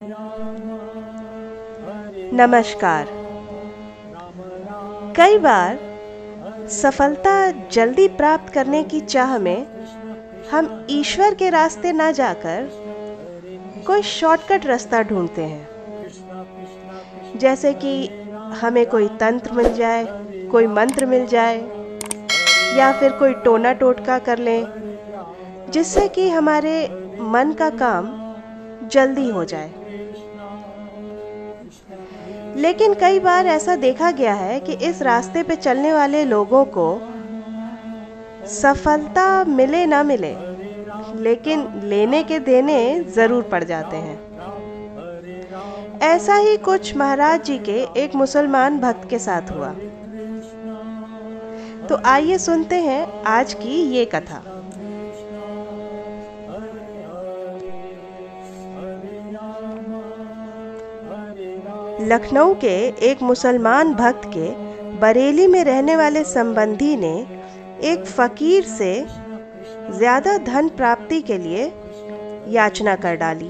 नमस्कार। कई बार सफलता जल्दी प्राप्त करने की चाह में हम ईश्वर के रास्ते ना जाकर कोई शॉर्टकट रास्ता ढूंढते हैं, जैसे कि हमें कोई तंत्र मिल जाए, कोई मंत्र मिल जाए या फिर कोई टोना टोटका कर लें, जिससे कि हमारे मन का काम जल्दी हो जाए। लेकिन कई बार ऐसा देखा गया है कि इस रास्ते पे चलने वाले लोगों को सफलता मिले ना मिले, लेकिन लेने के देने ज़रूर पड़ जाते हैं। ऐसा ही कुछ महाराज जी के एक मुसलमान भक्त के साथ हुआ। तो आइए सुनते हैं आज की ये कथा। लखनऊ के एक मुसलमान भक्त के बरेली में रहने वाले संबंधी ने एक फकीर से ज्यादा धन प्राप्ति के लिए याचना कर डाली।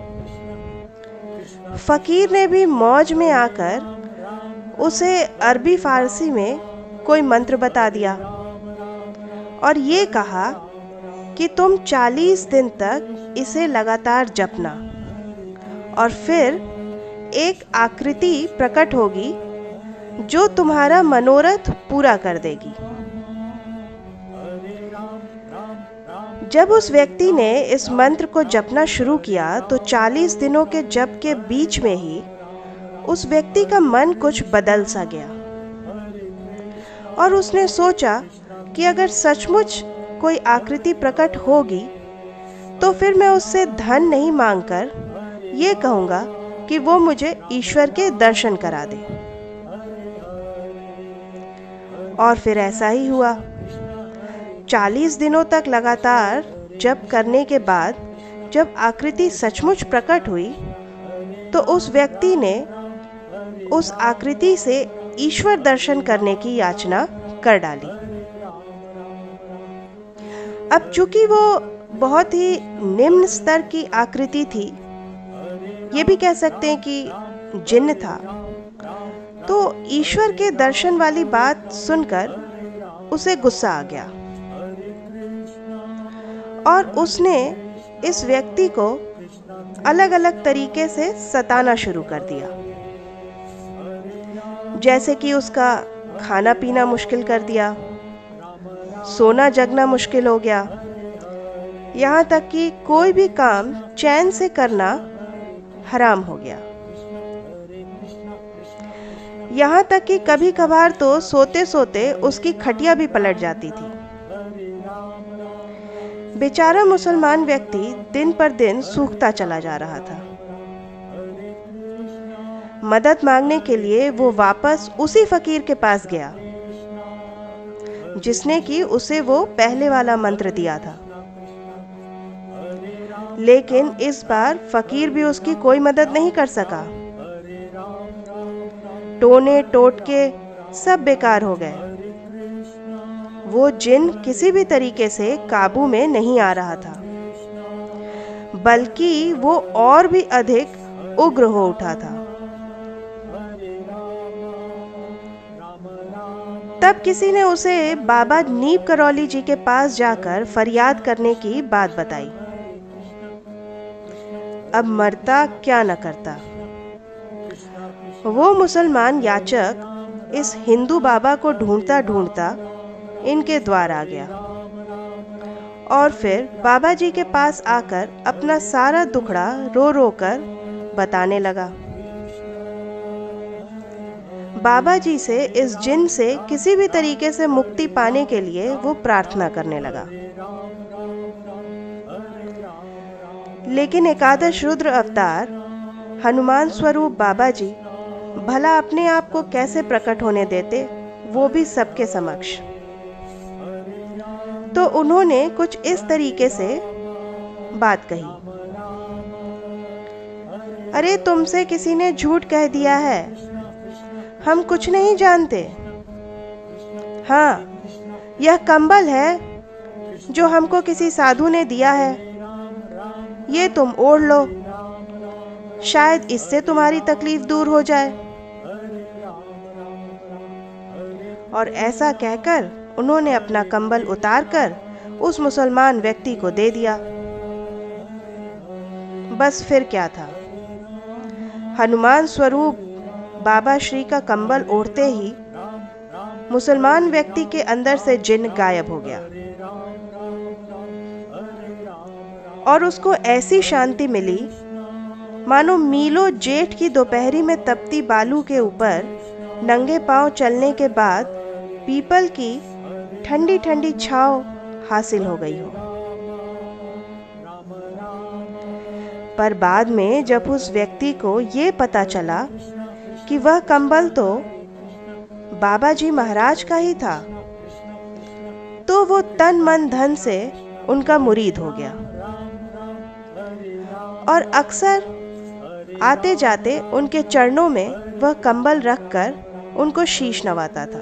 फकीर ने भी मौज में आकर उसे अरबी फारसी में कोई मंत्र बता दिया और ये कहा कि तुम 40 दिन तक इसे लगातार जपना और फिर एक आकृति प्रकट होगी जो तुम्हारा मनोरथ पूरा कर देगी। जब उस व्यक्ति ने इस मंत्र को जपना शुरू किया तो 40 दिनों के जप के बीच में ही उस व्यक्ति का मन कुछ बदल सा गया और उसने सोचा कि अगर सचमुच कोई आकृति प्रकट होगी तो फिर मैं उससे धन नहीं मांगकर ये कहूँगा कि वो मुझे ईश्वर के दर्शन करा दे। और फिर ऐसा ही हुआ। 40 दिनों तक लगातार जप करने के बाद जब आकृति सचमुच प्रकट हुई तो उस व्यक्ति ने उस आकृति से ईश्वर दर्शन करने की याचना कर डाली। अब चूंकि वो बहुत ही निम्न स्तर की आकृति थी, ये भी कह सकते हैं कि जिन्न था, तो ईश्वर के दर्शन वाली बात सुनकर उसे गुस्सा आ गया और उसने इस व्यक्ति को अलग अलग तरीके से सताना शुरू कर दिया। जैसे कि उसका खाना पीना मुश्किल कर दिया, सोना जगना मुश्किल हो गया, यहाँ तक कि कोई भी काम चैन से करना हराम हो गया। यहाँ तक कि कभी कभार तो सोते सोते उसकी खटिया भी पलट जाती थी। बेचारा मुसलमान व्यक्ति दिन पर दिन सूखता चला जा रहा था। मदद मांगने के लिए वो वापस उसी फकीर के पास गया जिसने कि उसे वो पहले वाला मंत्र दिया था। लेकिन इस बार फकीर भी उसकी कोई मदद नहीं कर सका। टोने टोटके सब बेकार हो गए। वो जिन किसी भी तरीके से काबू में नहीं आ रहा था, बल्कि वो और भी अधिक उग्र हो उठा था। तब किसी ने उसे बाबा नीम करौली जी के पास जाकर फरियाद करने की बात बताई। अब मरता क्या न करता। वो मुसलमान याचक इस हिंदू बाबा को ढूंढता ढूंढता इनके द्वार आ गया और फिर बाबा जी के पास आकर अपना सारा दुखड़ा रो रो कर बताने लगा। बाबा जी से इस जिन से किसी भी तरीके से मुक्ति पाने के लिए वो प्रार्थना करने लगा। लेकिन एकादश रुद्र अवतार हनुमान स्वरूप बाबा जी भला अपने आप को कैसे प्रकट होने देते, वो भी सबके समक्ष। तो उन्होंने कुछ इस तरीके से बात कही। अरे तुमसे किसी ने झूठ कह दिया है, हम कुछ नहीं जानते। हाँ, यह कंबल है जो हमको किसी साधु ने दिया है, ये तुम ओढ़ लो। शायद इससे तुम्हारी तकलीफ दूर हो जाए। और ऐसा कहकर उन्होंने अपना कंबल उतारकर उस मुसलमान व्यक्ति को दे दिया। बस फिर क्या था, हनुमान स्वरूप बाबा श्री का कंबल ओढ़ते ही मुसलमान व्यक्ति के अंदर से जिन्न गायब हो गया और उसको ऐसी शांति मिली मानो मीलों जेठ की दोपहरी में तपती बालू के ऊपर नंगे पांव चलने के बाद पीपल की ठंडी ठंडी छांव हासिल हो गई हो। पर बाद में जब उस व्यक्ति को ये पता चला कि वह कंबल तो बाबा जी महाराज का ही था, तो वो तन मन धन से उनका मुरीद हो गया और अक्सर आते जाते उनके चरणों में वह कंबल रखकर उनको शीश नवाता था।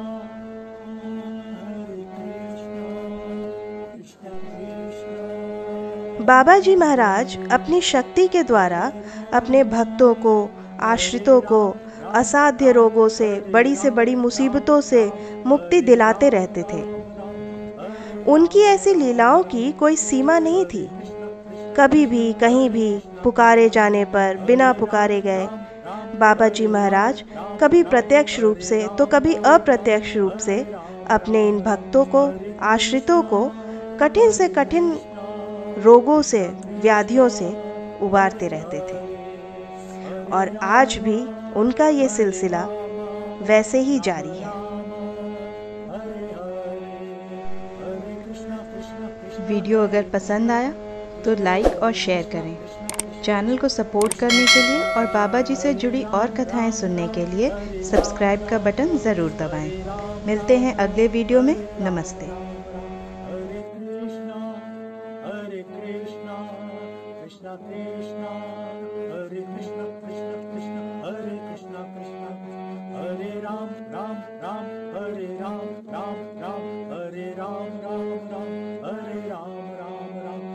बाबा जी महाराज अपनी शक्ति के द्वारा अपने भक्तों को, आश्रितों को असाध्य रोगों से बड़ी मुसीबतों से मुक्ति दिलाते रहते थे। उनकी ऐसी लीलाओं की कोई सीमा नहीं थी। कभी भी कहीं भी पुकारे जाने पर बिना पुकारे गए बाबा जी महाराज कभी प्रत्यक्ष रूप से तो कभी अप्रत्यक्ष रूप से अपने इन भक्तों को, आश्रितों को कठिन से कठिन रोगों से, व्याधियों से उबारते रहते थे। और आज भी उनका ये सिलसिला वैसे ही जारी है। वीडियो अगर पसंद आया तो लाइक और शेयर करें। चैनल को सपोर्ट करने के लिए और बाबा जी से जुड़ी और कथाएं सुनने के लिए सब्सक्राइब का बटन ज़रूर दबाएं। मिलते हैं अगले वीडियो में। नमस्ते। हरे कृष्णा कृष्णा कृष्णा हरे कृष्णा कृष्णा कृष्णा हरे कृष्णा कृष्णा हरे राम राम राम